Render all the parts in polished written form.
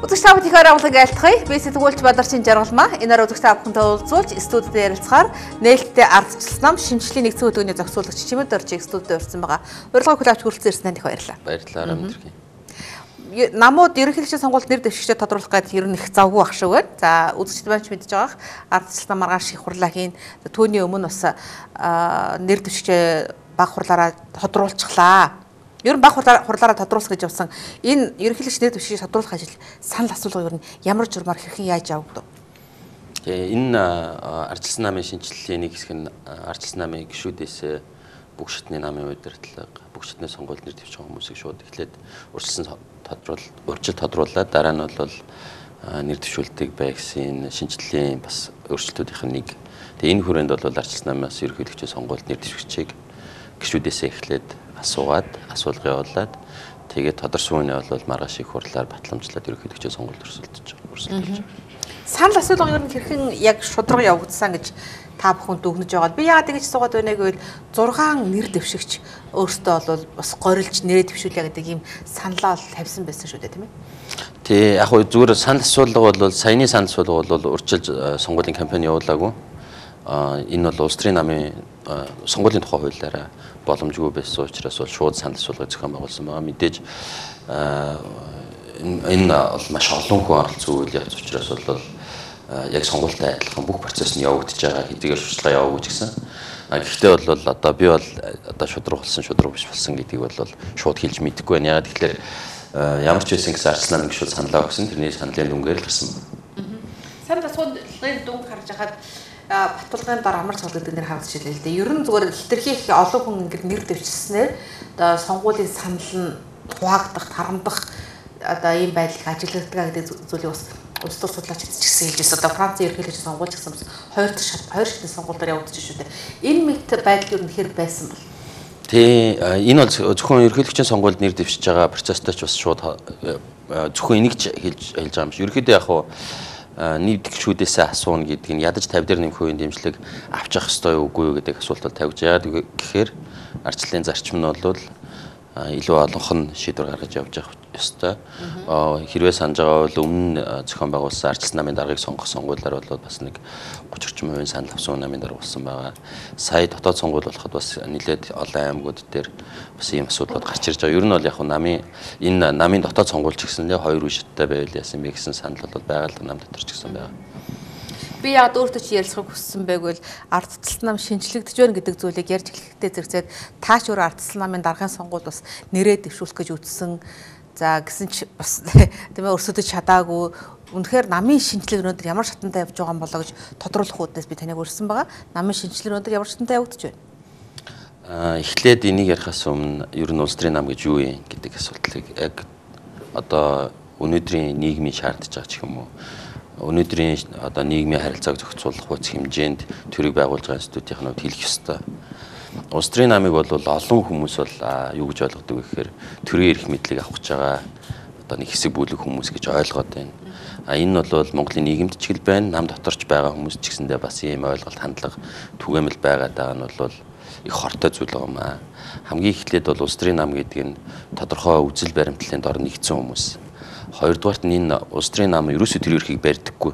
Үзэгч та бүхэн ихээрээ амлан айлтгая. Би сэтгүүлч Бадарчин Жаргалмаа. Энэ үзэгч та бүхэнтэй уулзуулж студид ярилцахаар нээлттэй ардчилсан нам шинжлэлийн нэгдсэн хөтөлбөрийн зохицуулагч Чимэд Оржиг студид урьдсан байгаа. Урилгыг хүлээж хүрэлцэн ирсэн танд их баярлалаа. Баярлалаа Амтрик. Намууд ерөнхийлөгчийн сонгуульд нэр дэвшигчээ тодруулах гэдэг ер нь их завгүй байх шиг байна. За үзэгчд маань ч мэдж байгаа ардчилсан маргааш их хурлаа хийн. Түүний өмнө бас нэр дэвшигчээ баг хурлаараа тодруулчихлаа. Ер нь баг хурлаараа тодруулах гэж явсан энэ ерөнхийлөгч нэр дэвшигчийг тодруулах ажил санал асуулга ер нь ямар журмаар хэрхэн яаж явагдав? Тэгээ энэ ардчилсан намын шинжилгээний нэг хэсэг нь ардчилсан намын гишүүдээс бүх шатны намын удирдлага, бүх шатны сонгуульд нэр дэвших хүмүүсийг шууд эхлээд урьдчилан тодруулаад дараа нь бол нэр дэвшүүлдэг бай гэсэн шинжилгээний бас өөрчлөлтүүдийн нэг. Тэгээ энэ хүрээнд бол ардчилсан намаас ерөнхийлөгчийн сонгуульд нэр дэвшигчийг гишүүдээс эхлээд асуулга явуулаад тэгээд тодорсон үнэ бол маргааш их хурлаар батламжлаад ерөнхийлөгчийн сонгуульд өрсөлдөж байгаа. Санал асуулга ер нь хэрхэн яг шударга явагдсан гэж та бүхэнд дүгнэж байгаа. Би яагаад ингэж суугаад байна гэвэл 6 нэр дэвшигч өөртөө бол бас горилж нэрээ дэвшүүлээ гэдэг ийм саналаа тавьсан байсан шүү дээ, тийм ээ. Тий, яг хөө зүгээр санал асуулга бол саяны санал асуулга бол урьдчилж сонгуулийн кампани явуулаагүй. Энэ бол улс төрийн намын сонгуулийн тухай хуулиараа боломжгүй байсан учраас бол шууд санал асуулга зохион байгуулсан байгаа. Мэдээж энэ маш олон хүн оролцсон үйл явц учраас бол яг сонгуультай адилхан бүх процесс нь явагдаж байгаа хэдийгээр шударга яваагүй ч гэсэн. Гэхдээ бол одоо би бол одоо шударга биш болсон гэдгийг бол шууд хэлж мэдэхгүй байна. Ягаад гэвэл ямар ч байсан гэсэн ардчилсан намын гишүүд саналаа өгсөн. Тэрний саналын дүнгээр л гарсан байна. Санал асуулгын дүнг харж хахад баталгааны дараа амар цогц гэдэг нэр хавж хэлээ л дээ. Ер нь зүгээр хэтэрхий их олон хүн ингэж нэр дэвчснээр одоо сонгуулийн санал нь хуваагдах, тарамдах одоо ийм байдлыг ажиглагддаг гэдэг зүйлийг бас улс төр судлаач гэсэн хэлж байна. Одоо Францын ерөнхийлөгчийн сонгуульч гэсэн бас хоёр шатны сонгуульдаар явагдаж шүү дээ. Энэ мэт байдал ер нь хэр байсан бол? Тий, энэ бол зөвхөн ерөнхийлөгчийн сонгуульд нэр дэвшиж байгаа процесстай ч бас шууд зөвхөн энийг хэлж байгаа юм шиг. Ерөнхийдөө яг хуу нийт гишүүдээс асууна гэдэг нь ядаж 50 дээр нэмэх үеийн дэмжлэг авч явах ёстой юу үгүй юу гэдэг асуулт бол тавьж яагаад гэхээр ардчлалын зарчим нь бол илүү олонх нь шийдвэр гаргаж явж явах ёстой. Хэрвээ санаж байгаа бол өмнө зохион байгуулсан ардчилсан намын даргаыг сонгох сонгуулиар бол бас нэг 30-40% санал авсан намын дарга болсон байгаа. Сая дотоод сонгуул болоход бас нэлээд олон аймагуд дээр бас ийм асуудлууд гарч ирж байгаа. Ер нь бол яг энэ намын дотоод сонгуульч гэсэн л 2 үе шаттай байвал яасан бэ гэсэн санал бол байгаль нам дотор ч гэсэн байгаа. Би яг өөртөө чи ярилцахыг хүссэн байгвал ардчилсан нам шинжлэгдэж байна гэдэг зүйлийг ярьж эхлэхдээ зэрэгцээд таач өөр ардчилсан намын даргын сонгуульд бас нэрээ дэвшүүлэх гэж үтсэн. За гэсэн чи бас тийм ээ өрсөдөж чадаагүй. Үнэхээр намын шинжилгээ өнөөдөр ямар шатантай явж байгаа юм болоо гэж тодруулах үүднээс би таныг урьсан байгаа. Намын шинжилгээ өнөөдөр ямар шатантай явагдаж байна? Эхлээд энийг ярихаас өмнө ер нь улс төрийн нам гэж юу юм гэдэг асуултыг яг одоо өнөөдрийн нийгмийн шаардж байгаа ч юм уу. Өнөөдрийн одоо нийгмийн харилцааг зохицуулах хүч хэмжээнд төрийг байгуулж байгаа институтийн хувьд хэлэх ёстой. Улс төрийн намыг бол олон хүмүүс бол юу гэж ойлгодог вэ гэхээр төрийн эрх мэдлийг авах гэж байгаа одоо нэг хэсэг бүлэг хүмүүс гэж ойлгоод байна. Энэ бол Монголын нийгэмд ч гэл байна, нам доторч байгаа хүмүүс ч гэсэндээ бас ийм ойлголт хандлага түгээмэл байгаад байгаа нь бол их хортой зүйл байгаа юм аа. Хамгийн эхлээд бол улс төрийн нам гэдэг нь тодорхой үзэл баримтлалын дор нэгдсэн хүмүүс. Хоёрдугаарт нь энэ улс төрийн нам ерөөсөө тэр эрхийг барьдаггүй.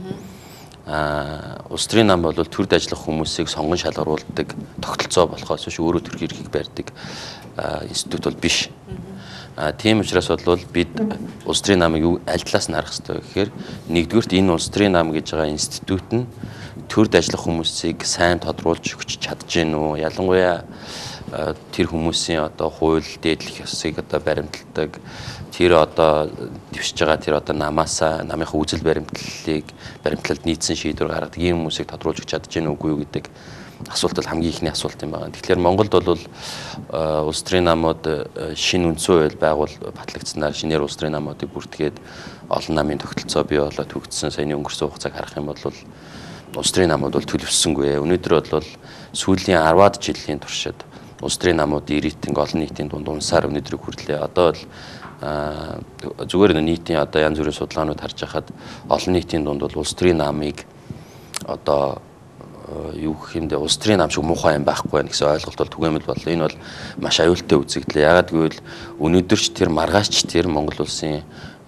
Улс төрийн нам бол төрд ажиллах хүмүүсийг сонгон шалгаруулдаг тогтолцоо болохоос биш өөрөө төрх эрхийг барьдаг институт бол биш. Тийм учраас бол бид улс төрийн намыг аль талаас нь харах хэрэгтэй гэхээр нэгдүгürt энэ улс төрийн нам гэж байгаа институт нь төрд ажиллах хүмүүсийг сайн тодруулж өгч чадж гэнэ үү? Ялангуяа тэр хүмүүсийн одоо хууль дээдлэх ёсыг одоо баримталдаг тэр одоо дэвшиж байгаа тэр одоо намынхаа үзэл баримтлалд нийцсэн шийдвэр гаргадаг ийм хүмүүсийг тодруулж өгч чадж гэнэ үгүй юу гэдэг асуулт бол хамгийн ихний асуулт юм байна. Тэгэхээр Монголд бол улс төрийн намууд шинэ үндсэн хууль батлагдсанаар шинээр улс төрийн намуудыг бүртгээд олон намын тогтолцоо бий болоод төгссөн саяны өнгөрсөн хугацааг харах юм бол улс төрийн намууд бол төлөвлөсөнгүй. Өнөөдөр бол сүүлийн 10-аад жилийн туршид улс төрийн намуудын рейтинг олон нийтийн дунд унсаар өнөөдрийг хүрлээ. Одоо л зүгээр нийтийн одоо янз бүрийн судалгаанууд харж байхад олон нийтийн дунд бол улс төрийн намыг одоо юу гэх юм бэ улс төрийн нам шиг муухай юм байхгүй байх гэсэн ойлголт бол түгээмэл бол энэ бол маш аюултай үзэгдлээ. Ягаад гэвэл өнөөдөр ч тэр маргааш ч тэр Монгол улсын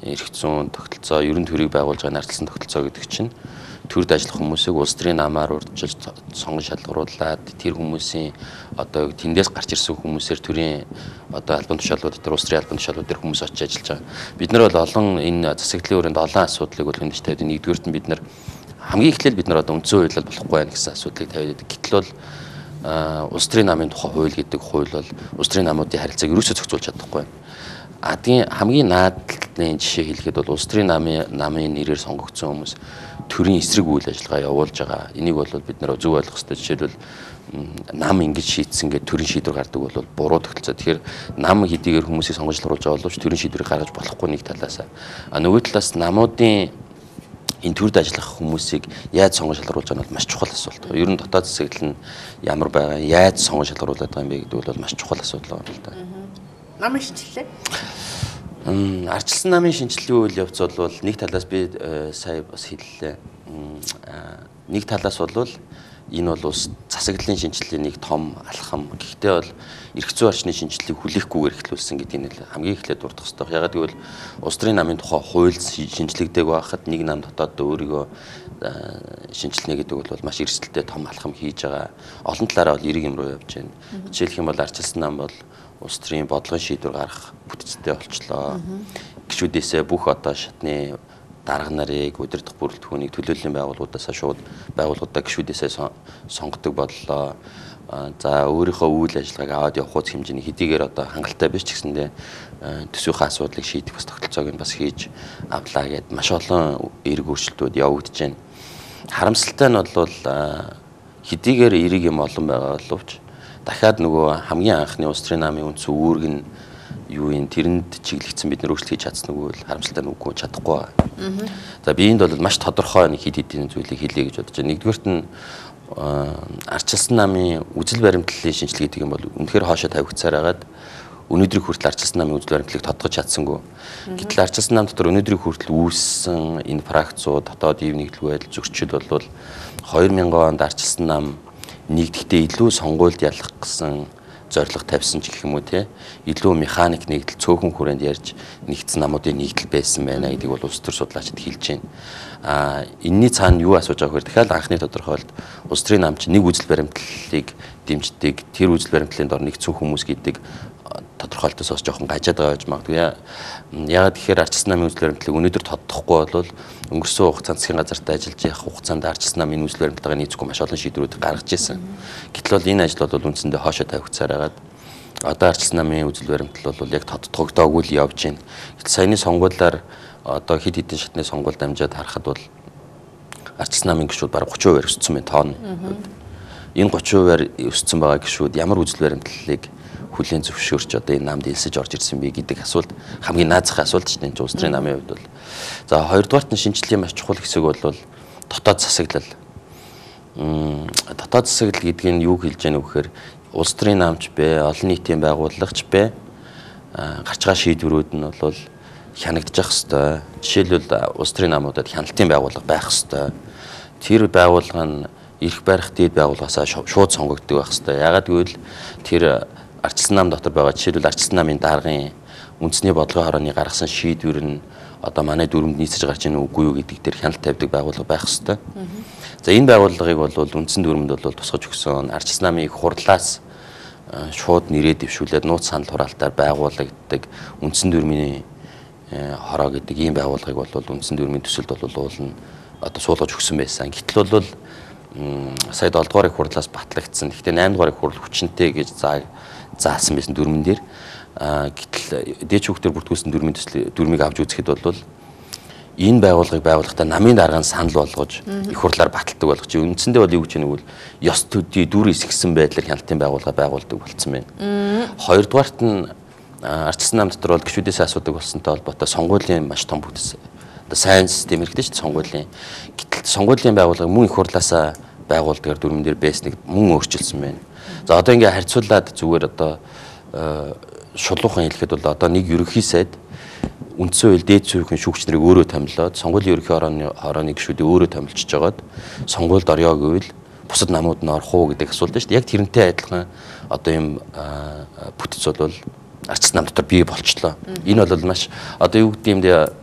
эрх зүйн тогтолцоо, ерөн төрийг байгуулж байгаа ардчилсан тогтолцоо гэдэг чинь төрд ажиллах хүмүүсийг улс төрийн намаар урьдчилж сонгон шалгаруулад тэр хүмүүсийн одоо тэндээс гарч ирсэн хүмүүсээр төрийн одоо албан тушаалууд дотор улс төрийн албан тушаалууд дээр хүмүүс очиж ажиллаж байгаа. Бид нар бол олон энэ засаглалын өрөөнд олон асуудлыг бол хүндэж тавьдаг. Нэгдүгээрт нь бид нар хамгийн эхлээд бид нар одоо үндсэн хуулиар болохгүй байх гэсэн асуудлыг тавиад. Гэтэл бол улс төрийн намын тухай хууль гэдэг хууль бол улс төрийн намуудын харилцааг ерөөсөө зохицуулж чадахгүй байна. Адгийн хамгийн наадлын жишээ хэлэхэд бол улс төрийн намын нэрээр сонгогдсон хүмүүс төрийн эсрэг үйл ажиллагаа явуулж байгаа. Энийг бол бид нэр зөв ойлгох хэрэгтэй. Жишээлбэл нам ингэж шийдсэн гэдэг төрийн шийдвэр гардаг бол буруу тогтолцоо. Тэгэхээр нам хэдийгээр хүмүүсийг сонгогдуулж байгаа боловч төрийн шийдвэрийг гаргаж болохгүй нэг талаас. Нөгөө талаас намуудын энэ төрд ажиллах хүмүүсийг яаж сонгон шалгаруулж байгаа нь маш чухал асуудал. Ер нь дотоод засаглал нь ямар байгаа, яаж сонгон шалгаруулдаг юм бэ гэдэг бол маш чухал асуудал байна л да. Намын шинжилгээ. Ардчилсан намын шинжилгээ үйл явц бол нэг талаас би сая бас хэллээ. Нэг талаас бол энэ бол ус засаглалын шинжилгээний нэг том алхам. Гэхдээ бол эрх зүйн орчны шинжилгээг хүлээхгүйгээр эхлүүлсэн гэдэг нь хамгийн эхлээд дурдах хэрэгтэй. Ягаад гэвэл улс төрийн намын тухай хууль шинжилгэдэг байхад нэг нам дотоод өөрийгөө шинжилнэ гэдэг бол маш эрсдэлтэй том алхам хийж байгаа. Олон талаараа бол эрэг юм руу явж байна. Жишээлх юм бол ардчилсан нам бол улс төрийн бодлогын шийдвэр гаргах бүтцтэй болчлоо. Гишүүдээсээ бүх одоо шатны дарга нарыг удирдах бүрэлдэхүүнийг төлөөллийн байгууллагуудаас шууд байгууллагуудаа гишүүдээсээ сонгодог боллоо. За өөрийнхөө үйл ажиллагааг аваад явах хэмжээний хэдийгээр одоо хангалттай биш ч гэсэндээ төсвийнхаа асуудлыг шийдэх бас тогтолцоог нь бас хийж авлаа гэд маш олон эрг өөрчлөлтүүд явагдаж байна. Харамсалтай нь бол хэдийгээр эрэг юм олон байгаа боловч дахиад нөгөө хамгийн анхны улс төрийн намын үндсэн үүрэг нь юу юм тэрэнд чиглэгдсэн бид нар өөрчлөлт хийж чадсангүй бол харамсалтай нь үгүй чадахгүй байгаа. За би энд бол маш тодорхой нэг хэд хэдийн зүйлийг хэлье гэж бодож байна. Нэгдүгээрт нь ардчилсан намын үзэл баримтлалын шинжилгээ гэдэг юм бол үнэхээр хоошоо тавигдсаар хагаад өнөөдрийг хүртэл ардчилсан намын үзэл баримтлалыг тодтогч чадсангүй. Гэтэл ардчилсан нам дотор өнөөдрийг хүртэл үүссэн энэ практикууд дотоод ив нэгдэлгүй байдал зөрчил бол 2000 онд ардчилсан нам нэгдэхдээ илүү сонгуульд ялах гэсэн зорилго тавьсан ч гэх юм уу те илүү механик нэгдэл цөөхөн хүрээнд ярьж нэгдсэн намуудын нэгдэл байсан байна гэдгийг бол улс төр судлаачид хэлж байна. Энэний цаана юу асууж байгаа вэ? Дахиад анхны тодорхойлолт улс төрийн намч нэг үзэл баримтлалыг дэмждэг тэр үзэл баримтлалын дор нэгдсэн хүмүүс гэдэг тодорхойлолтоос бас жоохон гажаад байгаа гэж магадгүй. Яагаад тэгэхээр ардчилсан намын үзэл баримтлалыг өнөөдөр тодтохгүй бол өнгөрсөн хугацаанд засгийн газарт ажиллаж явах хугацаанд ардчилсан намын үзэл баримтлагыг нийцэхгүй маш олон шийдвэрүүд гаргаж ирсэн. Гэтэл бол энэ ажил бол үндсэндээ хоошоо тавигдсаар хагаад одоо ардчилсан намын үзэл баримтлал бол яг тодтогдоогүй л явж байна. Гэтэл саяны сонгуулиар одоо хэд хэдэн шатны сонгуульд амжаад харахад бол ардчилсан намын гишүүд бараг 30% өссөн байна тооны. Энэ 30% өссөн байгаа гишүүд ямар үзэл баримтлалыг хүлээн зөвшөөрч одоо энэ намд элсэж орж ирсэн бэ гэдэг асуулт хамгийн наазах асуулт ч энэ улс төрийн намын хувьд бол. За хоёрдугаарт нь шинжилгээ маш чухал хэсэг бол дотоод засаглал. Дотоод засаглал гэдэг нь юу хэлж яах вэ гэхээр улс төрийн намч бэ, олон нийтийн байгууллагч бэ гарч байгаа шийдвэрүүд нь бол хянагдчих хэвээр. Жишээлбэл улс төрийн намуудад хяналтын байгууллага байх хэвээр. Тэр байгууллага нь эрх барих дэд байгууллагаасаа шууд сонгогддог байх хэвээр. Ягаад гэвэл тэр ардчилсан нам дотор байгаа жишээлбэл ардчилсан намын даргын үндэсний бодлогын хорооны гаргасан шийдвэр нь одоо манай дүрмэнд нийцэж гарч ийн үгүй юу гэдэг дээр хяналт тавьдаг байгууллага байх хэвээр. За энэ байгууллагыг бол үндсэн дүрмэнд бол тусгаж өгсөн ардчилсан намын их хурлаас шууд нэрээ дэвшүүлээд нууц санал хураалтаар байгуулагддаг үндсэн дүрмийн хороо гэдэг ийм байгууллагыг бол үндсэн дүрмийн төсөлд бол уулна одоо суулгаж өгсөн байсан. Гэтэл бол сая 7 дугаар их хурлаас батлагдсан. Гэхдээ 8 дугаар их хурл хүчнэтэй гэж заасан байсан дүрмэн дээр. Гэтэл дээч хүүхдэр бүртгүүлсэн дүрмийг авч үзэхэд бол энэ байгууллагыг байгуулахдаа намын дарганы санал болгож их хурлаар баталдаг болгож үндсэндээ бол юу гэж нэг бол ёс төдий дүр эсгсэн байдлаар хяналтын байгууллага байгуулдаг болцсон байна. Хоёрдугаарт нь ардчилсан нам дотор бол гишүүдээс асуудаг болсонтой холбоотой сонгуулийн маш том бүтц. Одоо сайн систем хэрэгтэй шүү дээ сонгуулийн. Гэтэл сонгуулийн байгууллага мөн их хурлаасаа байгуулдаг дүрмэн дээр байсныг мөн өөрчилсөн байна. За одоо ингээ харьцуулаад зүгээр одоо шулуухан хэлэхэд бол одоо нэг ерөнхий сайд үндсэн хууль дээд суурийн шүүгч нарыг өөрөө томилоод сонгуулийн ерөнхий хорооны гишүүдийг өөрөө томилчихж жагаад сонгуульд орё гэвэл бусад намууд нь орох уу гэдэг асуулт шүү дээ. Яг тэрнтэй адилхан одоо юм бүтц бол ардчилсан нам дотор бий болчлоо. Энэ бол маш одоо юу гэдэг юм бэ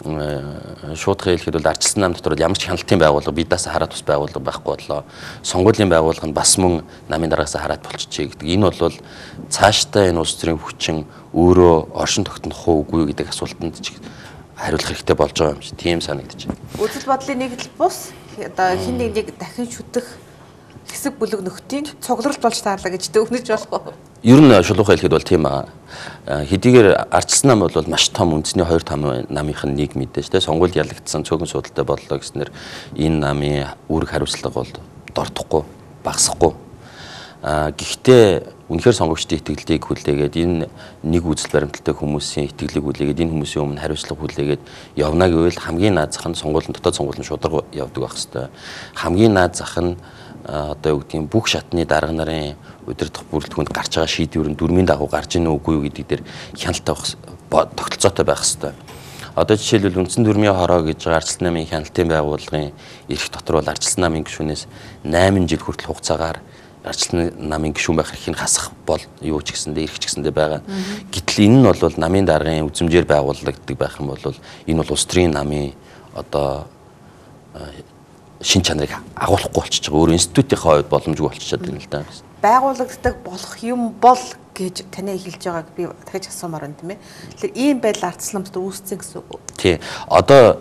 шуудхан хэлэхэд бол ардчилсан нам дотор ямар ч хяналтын байгууллага бидээс хараад тус байгууллага байхгүй боллоо. Сонгуулийн байгууллага нь бас мөн намын дараагаас хараад болчихжээ гэдэг. Энэ бол цаашдаа энэ улс төрийн хүчин өөрөө оршин тогтнох уугүй гэдэг асуултанд ч хариулах хэрэгтэй болж байгаа юм шиг тийм санагдаж байна. Үзэл бодлын нэгдэл бус одоо хин нэг дахин шүтэх хэсэг бүлэг нөхдийн цугларалт болж таарлаа гэж өвнөж болохгүй. Ер нь шулуухан хэлэхэд бол тийм аа. Хэдийгээр ардчилсан нам бол маш том үндэсний 2-5 намынх нь нэг мэдээж те сонгуульд ялагдсан цөөхөн судалтай боллоо гэснээр энэ намын үүрэг хариуцлага бол дордохгүй багасахгүй. Гэхдээ үнэхээр сонгогчдын итгэлийг хүлээгээд энэ нэг үзэл баримталтай хүмүүсийн итгэлийг хүлээгээд энэ хүмүүсийн өмнө хариуцлага хүлээгээд явна гэвэл хамгийн наад зах нь сонгуулийн дотоод сонгуулийн шударга явдаг байх хэвээр. Хамгийн наад зах нь одоо юу гэдгийг бүх шатны дарга нарын удирдах бүрэлдэхүүнд гарч байгаа шийдвэр нь дүрмийн дагуу гарч ийн үгүй юу гэдэг дээр хяналттай тогтолцоотой байх хэвээр. Одоо жишээлбэл үндсэн дүрмийн хороо гэж байгаа ардчилсан намын хяналтын байгууллагын эрх дотор бол ардчилсан намын гишүүнээс 8 жил хүртэл хугацаагаар ардчилсан намын гишүүн байх эрхийг хасах бол юу ч гэсэндээ эрх ч гэсэндээ байгаа. Гэтэл энэ нь бол намын даргын үзмжээр байгуулагддаг байх юм бол энэ бол улс төрийн намын одоо шин чанарыг агуулахгүй болчихж байгаа. Өөр институтийнхаа хувьд боломжгүй болчиход байна л да. Байгуулагддаг болох юм бол гэж таны хэлж байгааг би дахиж асуумаар байна тийм ээ. Тэгэхээр ийм байдал ардчилсан намд үүссэн гэсэн үг үү? Тий. Одоо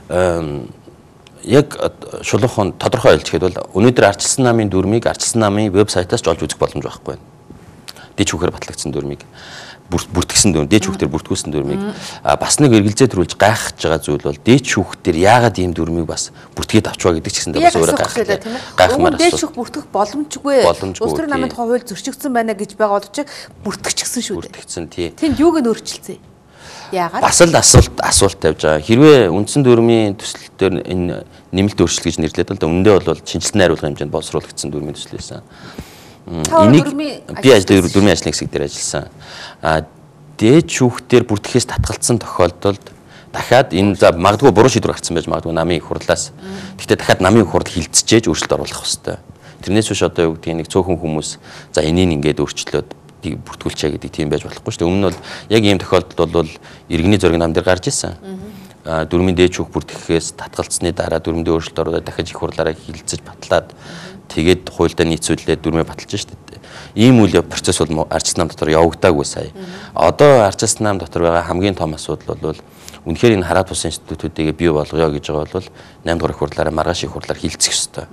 яг шулуухан тодорхой хэлжихэд бол өнөөдөр ардчилсан намын дүрмийг ардчилсан намын вебсайтаас ч олж үзэх боломж байхгүй байна. Дээд шүүхээр батлагдсан дүрмийг бүртгэсэн дүрм, дээд шүүхтэр бүртгүүлсэн дүрмийг бас нэг эргэлзээ төрүүлж гайхаж байгаа зүйл бол дээд шүүхтэр яагаад ийм дүрмийг бас бүртгээд авчваа гэдэг ч гэсэндээ бас өөрөө гайхмаар. Дээд шүүх бүртгэх боломжгүй. Улс төрийн намын тухай хууль зөрчигдсөн байна гэж байгаа боловч бүртгэчихсэн шүү дээ. Бүртгэсэн тий. Тэнд юуг нь өөрчилсөн? Яагаад? Бас л асуулт тавьж байгаа. Хэрвээ үндсэн дүрмийн төсөл дээр энэ нэмэлт өөрчлөлт гэж нэрлэдэг л да. Үндэ бол шинжилтийн хариулгын хэмжээнд боловсруулагдсан дүрмийн төсөл байсан. Энийг би дүрмийн ажлын хэсэг дээр ажилласан. Дээд шүүхтэр бүртгэхээс татгалцсан тохиолдолд дахиад энэ за магадгүй буруу шийдвэр гаргасан байж магадгүй намын их хурлаас. Гэхдээ дахиад намын их хурл хилцчихээж өөрчлөлт оруулах хэрэгтэй. Тэрнээс биш одоо юу гэдгийг нэг цөөхөн хүмүүс за энийг ингээд өөрчлөөд бүртгүүлчээ гэдэг тийм байж болохгүй шүү дээ. Өмнө нь бол яг ийм тохиолдолд бол иргэний зургийн нам дээр гарч ирсэн. Дүрмийн дээд шүүх бүртгэхээс татгалцсны дараа дүрмдээ өөрчлөлт оруулаад дахиж их хурлаараа хилцэж батлаад тэгээд хуульдаа нийцүүлээд дүрмээ баталж шүү дээ. Ийм үйл процесс бол ардчилсан нам дотор явагдаагүй сая. Одоо ардчилсан нам дотор байгаа хамгийн том асуудал бол үнэхээр энэ хараад бус институтуудыг бий болгоё гэж байгаа бол 8 дугаар их хурлаараа маргааш их хурлаар хилцэх ёстой.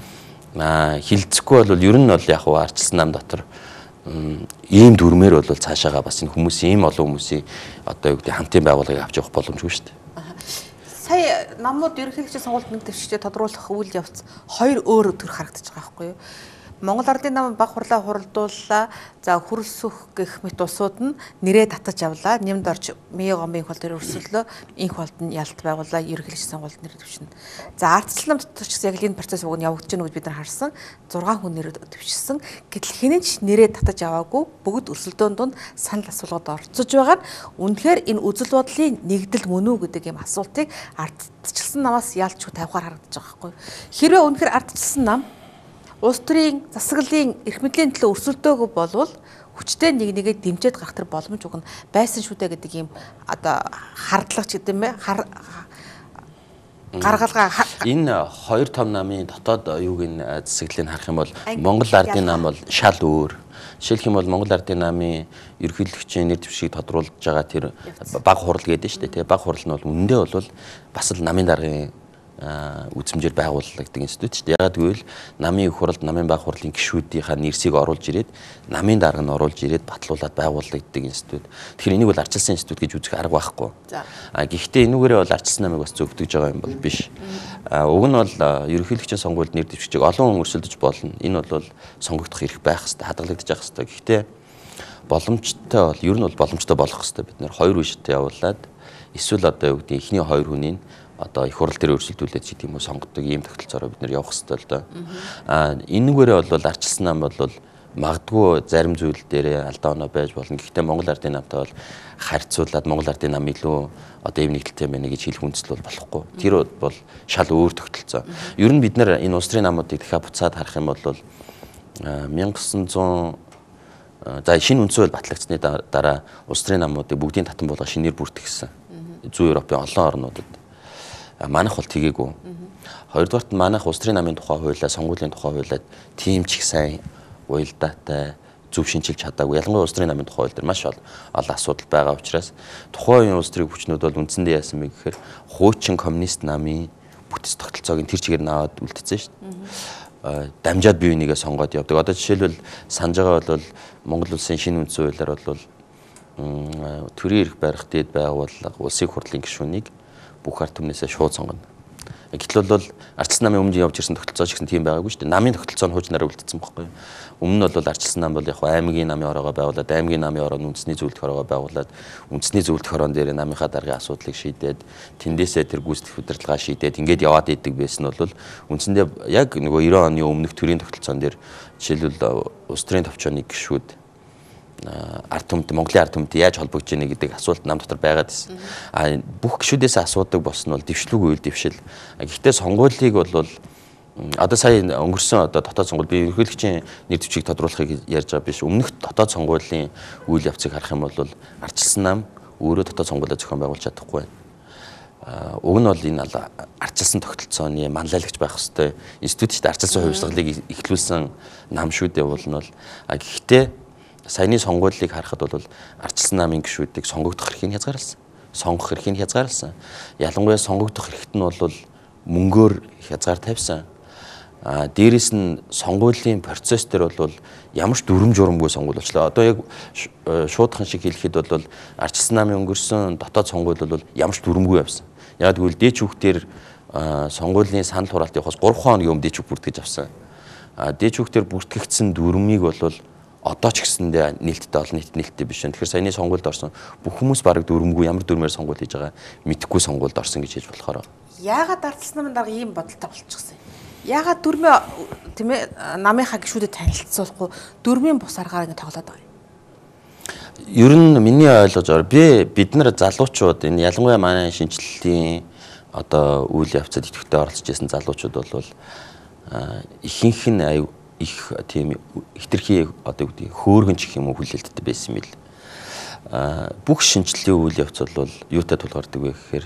Хилцэхгүй бол ер нь бол яг ардчилсан нам дотор ийм дүрмээр бол цаашаага бас энэ хүмүүсийн ийм олон хүмүүсийн одоо юу гэдэг хамтын байгууллагыг авч явах боломжгүй шүү дээ. Сая намууд ерөнхийлөгчийн сонгуульд нэг төвчтэй тодруулах үйл явц хоёр өөр төр харагдаж байгаа байхгүй юу? Монгол Ардын намын баг хурлаа хуралдууллаа. За хөрөлсөх гэх мэт улсууд нь нэрээ татаж авлаа. Нэмд орж Мегомын хол дээр өрсөлдөө. Инх болд нь ялт байгууллаа. Ерөнхийлөгчийн сонгуульд нэр төвшинэ. За ардчилсан нам дотор ч гэсэн яг энэ процесс уг нь явагдаж байгаа гэж бид нар харсан. 6 хүн нэрээ төвшсөн. Гэтэл хинэн ч нэрээ татаж аваагүй. Бүгд өрсөлдөөн донд санал асуулгад орцож байгаа нь үнэхээр энэ үзэл бодлын нэгдэл мөн үү гэдэг юм асуултыг ардчилсан намаас ялчгүй тавихаар харагдаж байгаа байхгүй. Хэрвээ үнэхээр ардчилсан нам улс төрийн засаглалын эрх мэдлийн төлөө өрсөлдөөг болвол хүчтэй нэг нэгээ дэмжиж гарах тэр боломж уг нь байсан шүү дээ гэдэг юм одоо хардлагч гэдэг юм бэ? Гаргалгаа энэ хоёр том намын дотоод юуг нь засаглалыг харах юм бол Монгол Ардын нам бол шал өөр. Жишээлх юм бол Монгол Ардын намын ерөнхийлөгчийн нэр дэвшгийг тодруулж байгаа тэр баг хурал гэдэг нь шүү дээ. Тэгээ баг хурал нь бол үнэндээ бол бас л намын даргын үзмжээр байгууллагдаг институт шүү дээ. Ягаад гэвэл намын их хурлд намын баг хурлын гишүүдийнхаа нэрсийг оруулж ирээд намын дарга нь оруулж ирээд батлуулаад байгууллагдаг институт. Тэгэхээр энийг бол ардчилсан институт гэж үзэх арга байхгүй. Гэхдээ энүүгээрээ бол ардчилсан намыг бас зөвгдөж байгаа юм бол биш. Уг нь бол ерөнхийлөгчийн сонгуульд нэр дэвшигчийг олон хүн өрсөлдөж болно. Энэ бол сонгогдох эрх байх хэрэгтэй, хадгалагдаж байх хэрэгтэй. Гэхдээ боломжтой бол ер нь бол боломжтой болох хэрэгтэй. Бид нэр хоёр үештэй явуулаад эсвэл одоо юу гэдэг ихний хоёр хүнийг одоо их хурал дээр өрсөлдүүлээд ч гэдэг юм уу сонгодог ийм тогтолцоороо бид нэр явах хэрэгтэй л доо. Энэгээрээ бол ардчилсан нам бол магадгүй зарим зүйл дээр алдаа оноо байж болно. Гэхдээ Монгол Ардын намтай бол харьцуулаад Монгол Ардын нам илүү одоо ийм нэгдэлтэй байна гэж хэлэх үндэслэл бол болохгүй. Тэр бол шал өөр тогтолцоо. Ер нь бид нэр энэ улс төрийн намуудыг дахиад буцаад харах юм бол 1900 за шинэ үндсэн хууль батлагдсны дараа улс төрийн намуудыг бүгдийн татан болгох шинээр бүртгэсэн. Зүүн Европын олон орнуудад. Манайх бол тгээгүй. Хоёрдугаарт манайх улс төрийн намын тухай хуулиа, сонгуулийн тухай хуулиад тийм ч их сайн уялдаатай зөв шинжилж чадаагүй. Ялангуяа улс төрийн намын тухай хууль дээр маш олон асуудал байгаа учраас тухайн үеийн улс төрийн хүчнүүд бол үндсэндээ яасан бэ гэхээр хуучин коммунист намын бүтэц тогтолцоог тэр чигээр наваад үлдсэн шүү дээ. Дамжаад бие бинийгээ сонгоод явдаг. Одоо жишээлбэл санаж байгаа бол Монгол улсын шинэ үндсэн хуулиар бол төрийн эрх барих дэд байгууллага улсын хурлын гишүүнийг бүх ард түмнээсээ шууд сонгоно. Гэтэл бол ардчилсан намын өмнө явж ирсэн тогтолцоо ч гэсэн тийм байгаагүй шүү дээ. Намын тогтолцоо нь хуучнараа үлдсэн байхгүй юу? Өмнө нь бол ардчилсан нам бол яг аймгийн намын ороогоо байгуулад, аймгийн намын орооны үндэсний зөвлөлт хороогоо байгуулад, үндэсний зөвлөлт хороон дээр намынхаа даргын асуудлыг шийдээд, тэндээсээ тэр гүйцэтгэх удирдлагаа шийдээд ингээд яваад идэг байсан бол үндсэндээ яг нөгөө 90 оны өмнөх төрийн тогтолцоон дээр жишээлбэл улс төрийн товчооны гишүүд ард түмэд Монголын ард түмэд яаж холбогдож ийнэ гэдэг асуулт нам дотор байгаад байна. Бүх гишүүдээс асуудаг болсон бол дэвшлүүг үйл дэвшил. Гэхдээ сонгуулийг бол одоо сая өнгөрсөн одоо дотоод сонгуул би ерөнхийлөгчийн нэр дэвшиг тодруулахыг ярьж байгаа биш. Өмнөх дотоод сонгуулийн үйл явцыг харах юм бол ардчилсан нам өөрөө дотоод сонгуулиа зохион байгуулж чадахгүй байна. Уг нь бол энэ ардчилсан тогтолцооны манлайлагч байх хэвээр институт шүү дээ. Ардчилсан хувьсгалыг эхлүүлсэн нам шүү дээ уул нь бол. Гэхдээ саяны сонгуулийг харахад бол ардчилсан намын гишүүдийг сонгогдох эрхийг хязгаарласан. Сонгох эрхийг хязгаарласан. Ялангуяа сонгогдох эрхт нь бол мөнгөөр хязгаар тавьсан. Дээрээс нь сонгуулийн процесс дээр бол ямар ч дүрм журамгүй сонгуул болчлоо. Одоо яг шуудхан шиг хэлэхэд бол ардчилсан намын өнгөрсөн дотоод сонгуул бол ямар ч дүрмгүй явсан. Яг тэгвэл дээч хүүхдээр сонгуулийн санал хураалт явахаас 3 хоногийн өмнө дээч хүүхд бүртгэж авсан. Дээч хүүхдээр бүртгэгдсэн дүрмийг бол одоо ч гэсэндээ нээлттэй олон нээлттэй биш байна. Тэгэхээр саяны сонгуульд орсон бүх хүмүүс бараг дүрмгүй ямар дүрмээр сонгуул хийж байгаа мэдэхгүй сонгуульд орсон гэж хэлж болохоор. Яагаад ардчилсан намын дарга ийм бодолтой болчихсон юм? Яагаад дүрмээ тийм ээ намынхаа гишүүдэд танилцуулахгүй дүрмийн бус аргаар ингэ тоглоод байгаа юм? Ер нь миний ойлгож байгаа бид нар залуучууд энэ ялангуяа манай шинжилгээний одоо үйл явцад идэвхтэй оролцож байсан залуучууд бол ихэнх нь их тийм хитрхи одоо юу гэдэг хөөргөн ч гэх юм уу хүлээлттэй байсан юм бил. Бүх шинжилгээний үйл явц бол юутай тулгардаг вэ гэхээр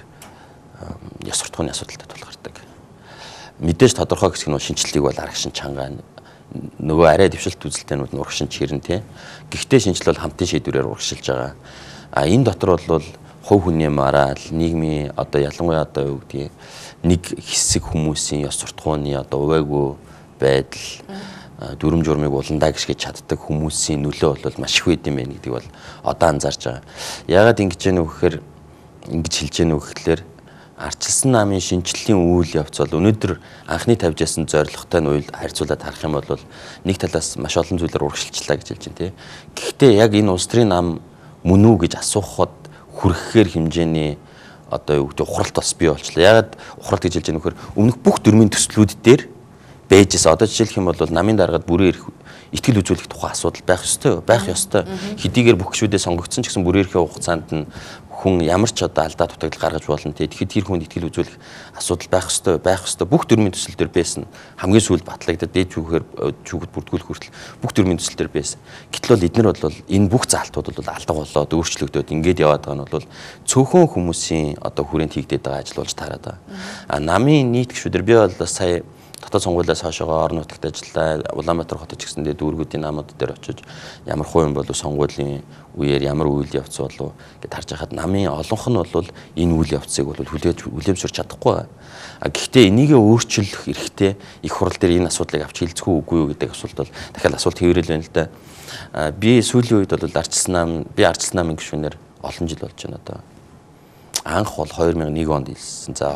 ёс суртахууны асуудалтай тулгардаг. Мэдээж тодорхой хэсэг нь шинжилгээг бол аргашин чангаа нөгөө арай дэвшилт үзэлтээнүүд нь урагшин чирэн тий. Гэхдээ шинжил бол хамтын шийдвэрээр урагшилж байгаа. Энэ дотор бол хувь хүний мораль, нийгмийн одоо ялангуяа одоо юу гэдэг нэг хэсэг хүмүүсийн ёс суртахууны одоо увайгүй байдал дүрм журмыг уландаа гიშгэж чаддаг хүмүүсийн нөлөө бол маш их байд юм байна гэдгийг бол одоо анзаарч байгаа. Яагаад ингэж яах вэ гэхээр ингэж хэлж яах вэ гэхээр ардчилсан намын шинжилгээний үйл явц бол өнөөдөр анхны тавьж ясан зорилготой нь үйл харьцуулаад харах юм бол нэг талаас маш олон зүйлээр урагшилчлаа гэж хэлж байна тий. Гэхдээ яг энэ улс төрийн нам мөн үү гэж асуухад хүрэхээр хэмжээний одоо юу гэдэг ухралт бас бий болчлаа. Яагаад ухралт гэж хэлж байгаа нөхөр өмнөх бүх дүрмийн төслүүд дээр бэжээс одоо жишээлх юм бол намын даргаад бүрийн эрх итгэл үзүүлэх тухай асуудал байх ёстой. Хэдийгээр бүх гишүүдээ сонгогдсон ч гэсэн бүрийн эрхийн хугацаанд нь хүн ямар ч одоо алдаа дутагдал гаргаж болно тий. Тэгэхэд тэр хүнд итгэл үзүүлэх асуудал байх ёстой. Бүх дүрмийн төсөл дээр байсан. Хамгийн сүүлд батлагдаад дээд чүүхэд бүрдгүүлэх хүртэл бүх дүрмийн төсөл дээр байсан. Гэтэл бол эднэр бол энэ бүх заалтууд бол алга болоод өөрчлөгдөөд ингээд яваад байгаа нь бол цөөхөн хүмүүсийн одоо хүрээнд хийгдээд байгаа ажил болж таарад байгаа. Намын нийт гишүүдэр би бол сая дотоод сонгуулиас хойшоо орон нутагт ажиллаа. Улаанбаатар хотод ч гэсэндээ дүүргүүдийн намууд дээр очиж ямар хувийн болов сонгуулийн үеэр ямар үйл явц болов гэд харж байхад намын олонх нь бол энэ үйл явцыг бол хүлээмжшүүлж чадахгүй байгаа. Гэхдээ энийгээ өөрчлөх эрхтэй их хурал дээр энэ асуудлыг авч хилцэх үгүй юу гэдэг асуулт бол дахиад асуулт хэврэл байна л да. Би сүүлийн үед бол ардчилсан намын гишүүнээр олон жил болж байна одоо. Анх бол 2001 онд хэлсэн. За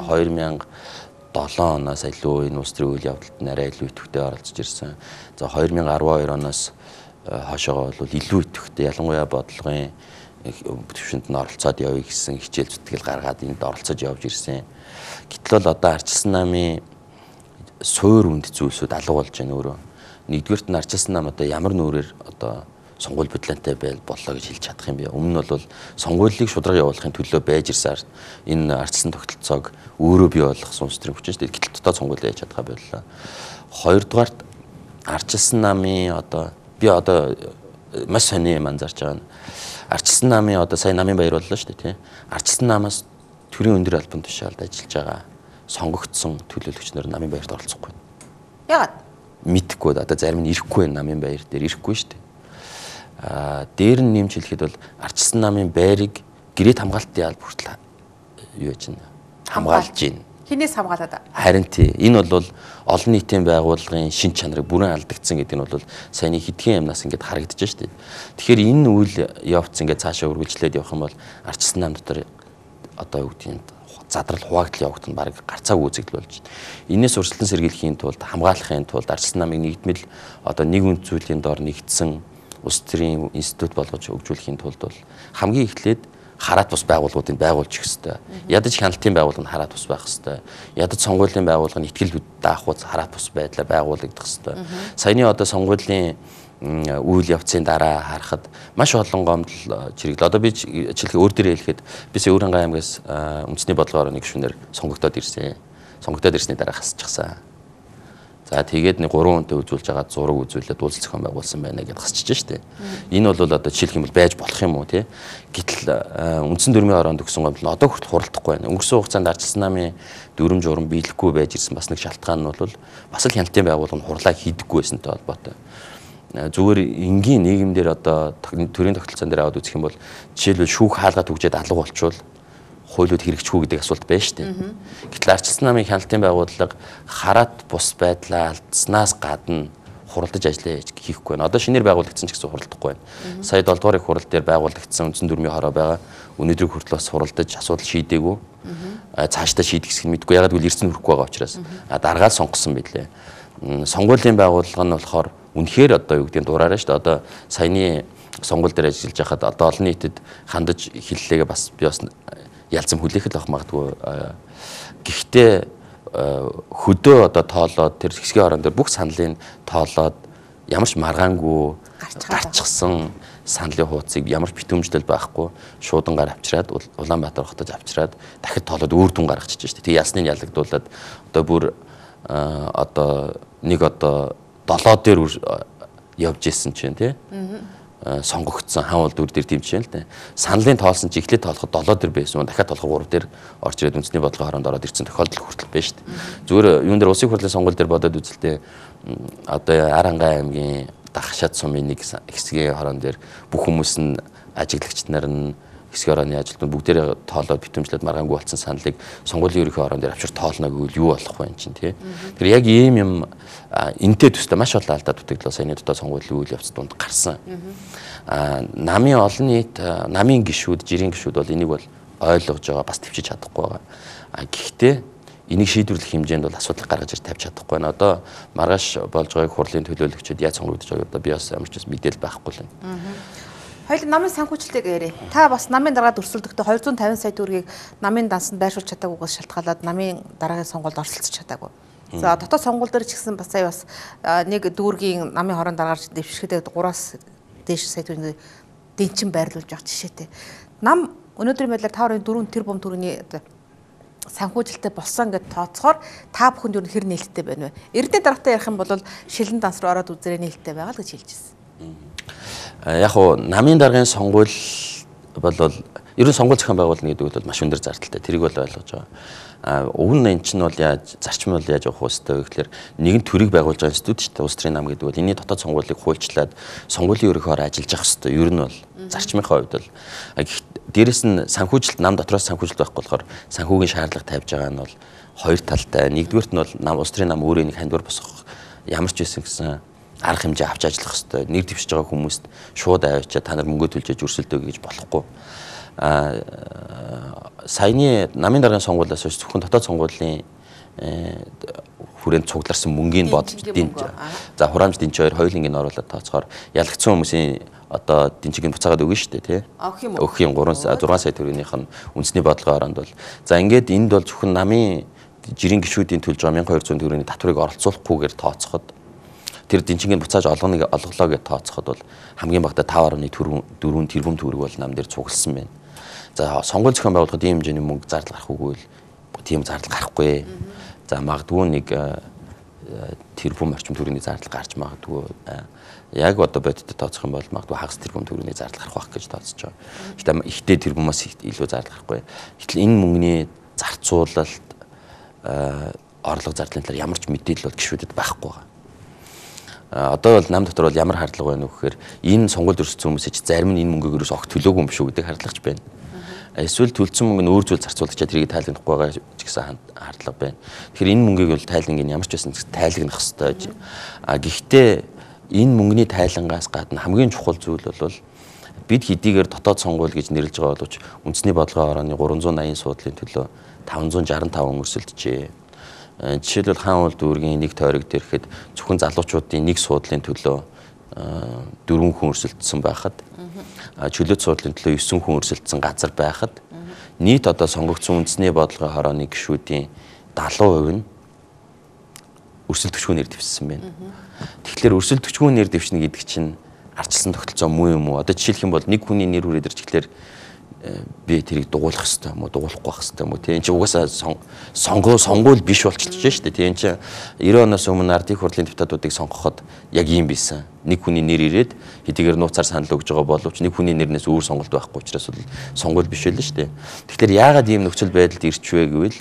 2007 оноос илүү энэ улс төрийн үйл явдалд арай илүү идэвхтэй оролцож ирсэн. За 2012 оноос хойшоо бол илүү идэвхтэй ялангуяа бодлогын төвшөнд нь оролцоод явъя гэсэн хичээл зүтгэл гаргаад энд оролцож явж ирсэн. Гэтэл бол одоо ардчилсан намын суур үнд зүйлсүүд алга болж байна өөрөө. Нэгдүгээрт нь ардчилсан нам одоо ямар нүрээр одоо сонгуул бодлонтой боллоо гэж хэлж чадах юм бэ. Өмнө нь бол сонгуулийг шударга явуулахын төлөө байж ирсээр энэ ардчилсан тогтолцоог өөрөө бий болгосон улс төрийн хүчин шүү дээ. Гэтэл дотоод сонгуул яаж чадхаа боллоо. Хоёрдугаарт ардчилсан намын би маш сони юм анзаарч байгаа нь ардчилсан намын сая намын баяр боллоо шүү дээ тий. Ардчилсан намаас төрийн өндөр албан тушаалд ажиллаж байгаа сонгогдсон төлөөлөгч нар намын баярт оролцохгүй. Яагаад? Мэдхгүй одоо зарим нь ирэхгүй байна намын баяр дээр ирэхгүй шүү дээ. Дээр нь нэмж хэлэхэд бол ардчилсан намын байрыг гэрээт хамгаалтын алба хүртэл юу яж байна? Хамгаалж байна. Хинээс хамгаалаад байгаа? Харин тий. Энэ бол олон нийтийн байгууллагын шин чанарыг бүрэн алдагдсан гэдэг нь бол саяны хэдхэн юмнаас ингээд харагдаж шүү дээ. Тэгэхээр энэ үйл явц ингээд цаашаа үргэлжлээд явах юм бол ардчилсан нам дотор одоо юу гэдэг нь задрал хуваагдал явагдах нь баг гарцааг үзэгдэл болж байна. Энээс урьдчилан сэргийлэхийн тулд хамгаалахын тулд ардчилсан намыг нэгдмэл одоо нэг үнд зүйлийн доор нэгдсэн улс төрийн институт болгож хөгжүүлэхийн тулд бол хамгийн эхлээд хараат бус байгууллагуудыг байгуулж их хэвээр. Ядаж хяналтын байгууллага нь хараат бус байх хэвээр. Ядаж сонгуулийн байгууллага нь ихтгэл даах хуц хараат бус байдлаар байгуулагдах хэвээр. Саяны одоо сонгуулийн үйл явцын дараа харахад маш олон гомдол чирэгдэл. Одоо би жишээлбэл өөр дээрээ хэлэхэд би Сүүрэнга аймгаас үндэсний бодлогоор нэг гишүүнээр сонгогдоод ирсэн. Сонгогдоод ирсний дараа хасчихсан. За тэгээд нэг 3 хүнтэй үзүүлж байгаа зураг үзүүлээд уулз зохион байгуулсан байна гэдээ хасчихж штэ. Энэ бол одоо жишээлх юм бол байж болох юм уу тий. Гэтэл үндсэн дүрмийн ороонд өгсөн гомдол нь одоо хүртэл хуралдахгүй байна. Өнгөрсөн хугацаанд ардчилсан намын дүрм журам биелэхгүй байж ирсэн бас нэг шалтгаан нь бол бас л хяналтын байгууллага нь хурлаа хийдэггүй байсантай холбоотой. Зүгээр энгийн нийгэмдэр одоо төрийн тогтолцоон дээр аваад үзэх юм бол жишээлбэл шүүх хаалгаа түгжээд алга болчвол хуулиуд хэрэгжихгүй гэдэг асуулт байна шүү дээ. Гэтэл ардчилсан намын хяналтын байгууллага хараат бус байдлаа алдснаас гадна хуралдаж ажиллаа хийхгүй байна. Одоо шинээр байгуулагдсан ч гэсэн хуралдахгүй байна. Сая 7 дугаар их хурал дээр байгуулагдсан үндсэн дүрмийн хороо байгаа. Өнөөдрийг хүртэл бас хуралдаж асуудал шийдээгүй. Цаашдаа шийдэх гэсэн мэдгүй. Ягаад гэвэл эрсдэл хүрэхгүй байгаа учраас даргаал сонгосон байлээ. Сонгуулийн байгууллага нь болохоор үнэхээр одоо юу гэдэг нь дураараа шүү дээ. Одоо саяны сонгуул дээр ажиллаж байхад одоо олон нийтэд хандаж хэллээгээ бас би бас ялцсан хүлээхэд авах магадгүй. Гэхдээ хөдөө одоо тоолоод тэр хэсгийн орон дээр бүх саналын тоолоод ямар ч маргаангүй гарчсан саналын хуудсыг ямар ч битүүмжлэл байхгүй шуудангаар авчираад Улаанбаатар хотод авчираад дахид тоолоод өөр дүн гаргачихж шүү дээ. Тэг ясныг ялагдуулаад одоо бүр одоо нэг одоо долоо дээр явж исэн чинь тий сонгогдсон хаан улд үр дээр дэмжиж байна л да. Саналын тоолсон чи эхлээд тоолоход 7 дээр байсан. Дахиад тоолоход 3 дээр орж ирээд үндэсний бодлогын хороонд ороод ирсэн тохиолдол хүртэл байна шүү дээ. Зүгээр юун дээр улсын хурлын сонгуул дээр бодоод үзэлтэй одоо Арангаа аймгийн Дахшаад сумын нэг хэсгийн хорон дээр бүх хүмүүс нь ажиглагч нар нь хэсгийн орооны ажилтнууд бүгдээрээ тоолоод битүүмжлээд маргаангүй болсон саналыг сонгуулийн ерөнхий хорон дээр авчир тоолно гэвэл юу болох вэ чинь тий. Тэр яг ийм юм энтэй төстэй маш олон алдаа дутагдлаа саяны дотоод сонгуулийн үйл явц донд гарсан. Намын олон нийт намын гишүүд, жирийн гишүүд бол энийг бол ойлгож байгаа, бас төвчиж чадахгүй байгаа. Гэхдээ энийг шийдвэрлэх хэмжээнд бол асуудал гаргаж ир тавьж чадахгүй байна. Одоо маргааш болж байгааг хурлын төлөөлөгчид яаж сонгогдож байгааг одоо би бас ямар ч мэдээлэл байхгүй л байна. Хоёул намын санхүүжилтэйг ярив. Та бас намын дараагаад өрсөлдөхдөө 250 сая төгрөгийг намын дансанд байршуулж чадаагүйгээс шалтгаалаад намын дараагийн сонгуульд оролцож чадаагүй. За дотоод сонгуул дээр ч гэсэн бас сая бас нэг дүүргийн намын хорон дараагаар дэвшгэдэг 3-аас дээш сая төгрөгийн дэнчин байрлуулж байгаа жишээтэй. Нам өнөөдрийн байдлаар 5.4 тэрбум төгрөгийн санхүүжилттэй болсон гэдээ тооцохоор та бүхэнд юу хэр нээлттэй байна вэ? Эрдэнэ даргатай ярих юм бол шилэн данс руу ороод үзэрэй нээлттэй байгаа л гэж хэлж ирсэн. Яг уу намын даргын сонгуул бол ер нь сонгуул зохион байгуулна гэдэг бол маш өндөр зардалтай. Тэрийг бол ойлгож байгаа. Уг нь эн чинь бол яаж зарчим бол яаж явах вэ гэхээр нэгэн төрийг байгуулж байгаа институт шүү дээ. Улс төрийн нам гэдэг бол энэний дотоод сонгуулийг хуульчлаад сонгуулийн ерөнхиөр ажиллаж явах хэрэгтэй. Ер нь бол зарчмынхаа хувьд бол дээрэс нь санхүүжилт нам дотроос санхүүжилт байхгүй болохоор санхүүгийн шаардлага тавьж байгаа нь бол хоёр талтай. Нэгдүгürt нь бол нам улс төрийн нам өөрөө нэг хандвар босгох ямар ч байсан гэсэн арга хэмжээ авч ажиллах хэрэгтэй. Нэр дэвшиж байгаа хүмүүст шууд аваачаа та нар мөнгө төлж өрсөлдөө гэж болохгүй. Саяны намын даргын сонгуулиас хойш зөвхөн дотоод сонгуулийн хүрээнд цугларсан мөнгийг бодож дэмж. За хураамж дэнч хоёр хоёулынгийн оруулаад тооцохоор ялагдсан хүмүүсийн одоо дэнчийг буцаагаад өгнө шүү дээ тий. Өгөх юм 6 сая төгрөгийнх нь үндэсний бодлогын оронд бол за ингээд энд бол зөвхөн намын жирийн гишүүдийн төлж байгаа 1200 төгрөгийн татварыг оролцуулахгүйгээр тооцоход тэр дэнчингийн буцааж олгоно олголоо гэж тооцоход бол хамгийн багадаа 5.4 тэрбум төгрөг бол нам дээр цугласан байна. За сонгуул зохион байгуулахад ийм хэмжээний мөнгө зардал гарах үгүй л тийм зардал гарахгүй. За магадгүй нэг тэрбум орчим төгрөгийн зардал гарч магадгүй. Яг одоо бодиттой тооцох юм бол магадгүй хагас тэрбум төгрөгийн зардал гарах байх гэж тооцож байгаа. Гэхдээ ихтэй тэрбумаас илүү зардал гарахгүй. Гэтэл энэ мөнгөний зарцуулалт орлого зардлын талаар ямар ч мэдээлэл бол гишүүдэд байхгүй байгаа. Одоо бол нам дотор бол ямар хардлага байна вэ гэхээр энэ сонгуульд өрсөлдсөн хүмүүсээ зарим нь энэ мөнгөөр ерөөс огт төлөөгүй юм шүү гэдэг хардлагач байна. Эсвэл төлсөн мөнгө нь өөр зүйл зарцуулагчаад тэрийг тайлгнахгүй байгаа ч гэсэн хардлага байна. Тэгэхээр энэ мөнгийг бол тайлгныг ямар ч байсан тайлгнах хэрэгтэй. Гэхдээ энэ мөнгөний тайлангаас гадна хамгийн чухал зүйл бол бид хэдийгээр дотоод сонгуул гэж нэрлэж байгаа боловч үндэсний бодлогын орооны 380 суудлын төлөө 565 өрсөлдөжээ. Жишээлбэл хаан уул дүүргийн нэг тойрог дээрхэд зөвхөн залуучуудын нэг суудлын төлөө 4 хүн өрсөлдсөн байхад чөлөөт суудлын төлөө 9 хүн өрсөлдсөн газар байхад нийт одоо сонгогдсон үндэсний бодлогын хорооны гишүүдийн 70% нь өрсөлдөгчгүй нэр дэвшсэн байна. Тэгэхээр өрсөлдөгчгүй нэр дэвшнэ гэдэг чинь арчилсан тогтолцоо муу юм уу? Одоо жишээлх юм бол нэг хүний нэр хүрээд ирчихлээр би тэрийг дугуулах хэрэгтэй юм уу, дугуулахгүй байх хэрэгтэй юм уу? Тийм чи угаасаа сонгуул биш болчихлоо шүү дээ. Тийм чи 90 оноос өмнө ардын хурлын депутатуудыг сонгоход яг ийм байсан. Нэг хүний нэр ирээд хэдийгээр нууцаар санал өгж байгаа боловч нэг хүний нэрнээс өөр сонголт байхгүй учраас бол сонгуул биш байлаа шүү дээ. Тэгэхээр яагаад ийм нөхцөл байдалд ирчвэ гэвэл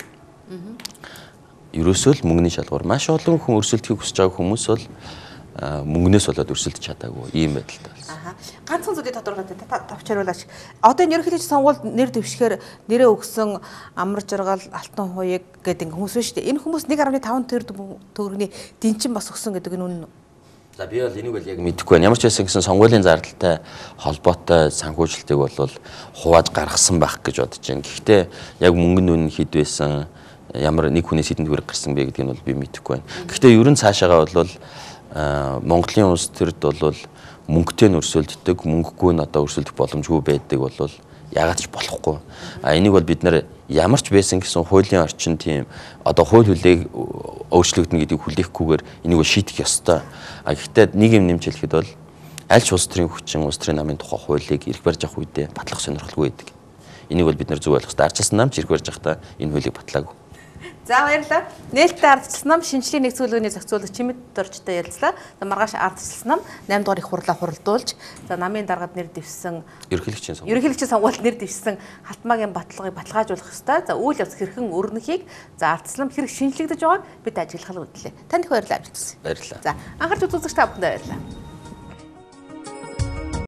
ерөөсөө л мөнгөний шалгуур маш олон хүн өрсөлдөхийг хүсэж байгаа хүмүүс бол мөнгнөөс болоод өрсөлдөж чадаагүй ийм байдалтай байна. Ганцхан зүйлийг тодорхойлоод тавчааруулаач. Одоо энэ ерөнхийлөгч сонгуульд нэр дэвшгээр нэрээ өгсөн амар жаргал алтан хуйг гэдэг хүмүүс байна шүү дээ. Энэ хүмүүс 1.5 төгрөгийн дэнчин бас өгсөн гэдэг нь үнэн үү? За би бол энийг бол яг мэдэхгүй байна. Ямар ч байсан гэсэн сонгуулийн зардалтай холбоотой санхүүжилтийг бол хувааж гаргасан байх гэж бодож байна. Гэхдээ яг мөнгөний үнэ хэд байсан, ямар нэг хүнээс хэдэн төгрөг гарсан бэ гэдгийг нь бол би мэдэхгүй байна. Гэхдээ ерөн цаашаагаа бол Монголын улс төрд бол мөнгөтэй нь өрсөлддөг, мөнгөгүй нь одоо өрсөлдөх боломжгүй байдаг бол яагаад ч болохгүй. Энийг бол бид нар ямар ч байсан гэсэн хуулийн орчин тийм одоо хууль хүлээг өөрчлөгдөнө гэдгийг хүлээхгүйгээр энийг шийдэх ёстой. Гэхдээ нэг юм нэмж хэлэхэд бол аль ч улс төрийн хүчин, улс төрийн намын тухай хуулийг эрх барьж авах үедээ батлах сонирхолгүй байдаг. Энийг бол бид нар зөв ойлгох хэрэгтэй. Ардчилсан нам ч эрх барьж авахдаа энэ хуулийг батлаагүй. За баярлалаа. Нээлттэй ардчилсан нам шинжлэлийн нэгцүүлэгний зохицуулагч Чимэд Доржтой ярилцлаа. Маргааш ардчилсан нам 8 дугаар их хурлаа хуралдуулж, за намын даргад нэр дэвшсэн ерөнхийлөгчийн сонгуульд нэр дэвшсэн халтмаагийн баталгааг баталгаажуулах ёстой. За үйл явц хэрхэн өрнөхийг за ардчилсан хэрэг шинжлэгдэж байгааг бид ажиглахад үзлээ. Танд их баярлалаа. Баярлалаа. За анхаарч үзэгч та бүхэнд баярлалаа.